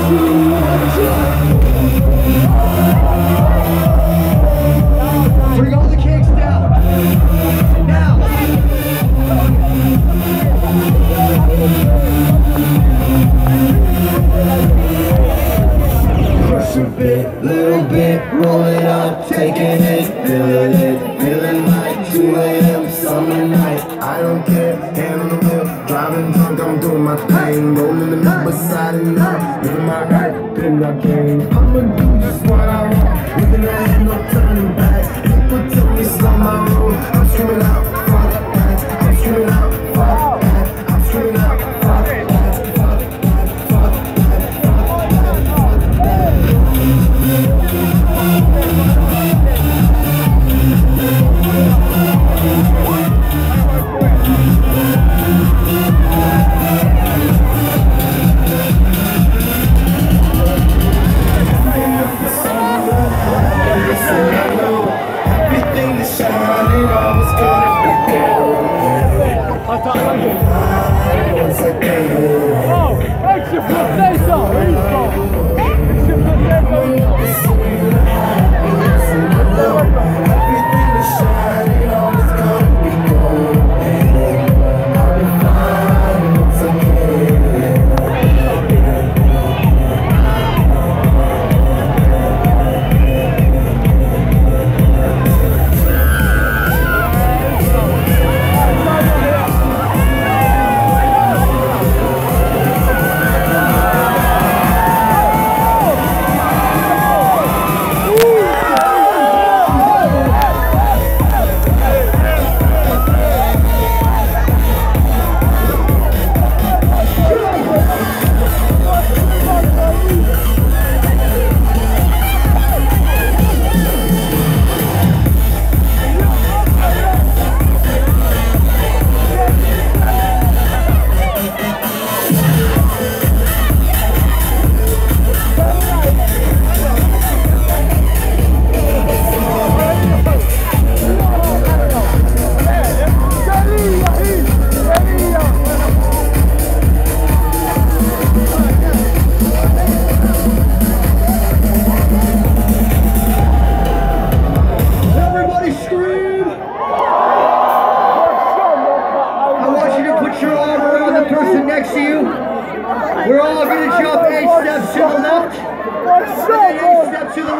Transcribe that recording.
Bring all the cakes down. Now. Crush a bit, little bit, roll it up, take a hit, feeling like 2 AM, summer night. I don't care, hand on the wheel, driving drunk, I'm doing my thing, rolling the number side and up, living my life, pin my game. I'ma do just what I want, looking ahead, no turning back. People tell me it's on my road, I'm screaming out, fuck that, I'm screaming out, fuck that, I'm screaming out, fuck that, fuck that, fuck that, fuck that, fuck that. Next to you, we're all going to jump 8 steps to the left, 8 steps to the right.